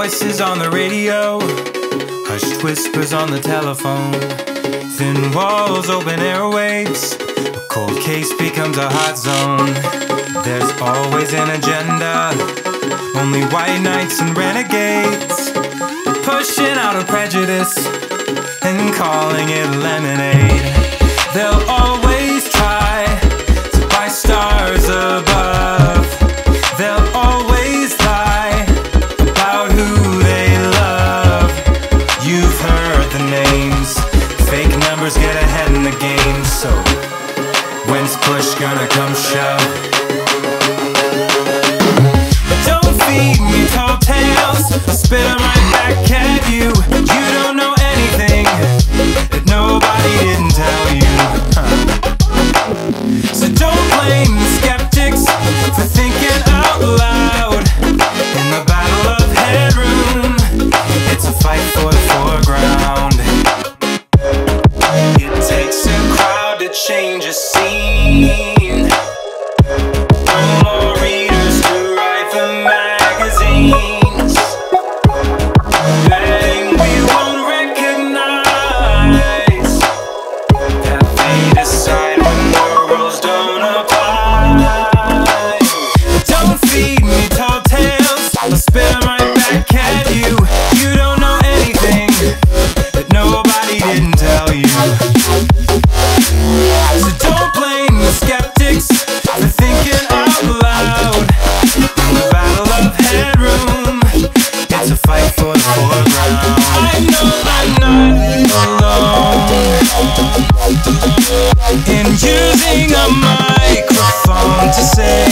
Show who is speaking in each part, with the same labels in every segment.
Speaker 1: voices on the radio, hushed whispers on the telephone, thin walls, open airwaves, a cold case becomes a hot zone. There's always an agenda, only white knights and renegades, pushing out a prejudice and calling it lemonade. They'll always try to buy stars above. They'll always lie about who they love. You've heard the names, fake numbers get ahead in the game. So when's push gonna come shove? Don't feed me tall tales, I'll spit 'em right back at you. You don't know anything that nobody didn't tell you. So don't blame the skeptics for thinking out loud. In the battle of headroom, it's a fight for the foreground. It takes a crowd to change a scene. No more readers to write the magazines. Betting we won't recognize that they decide when the rules don't apply. Don't feed me tall tales, I'll spit 'em right back at you. You don't know anything that nobody didn't tell you. So don't blame the skeptics for thinking out loud. In the battle of headroom, it's a fight for the foreground. I know I'm not alone in using a microphone to say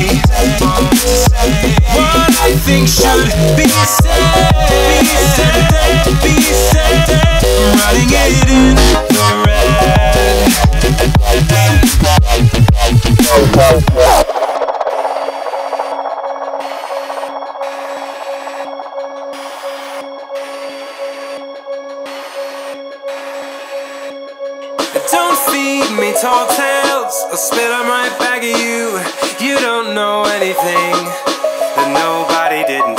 Speaker 1: what I think should be said. Be said. Writing it in the red. Don't feed me tall tales, I'll spit 'em right back at you. You don't know anything that nobody didn't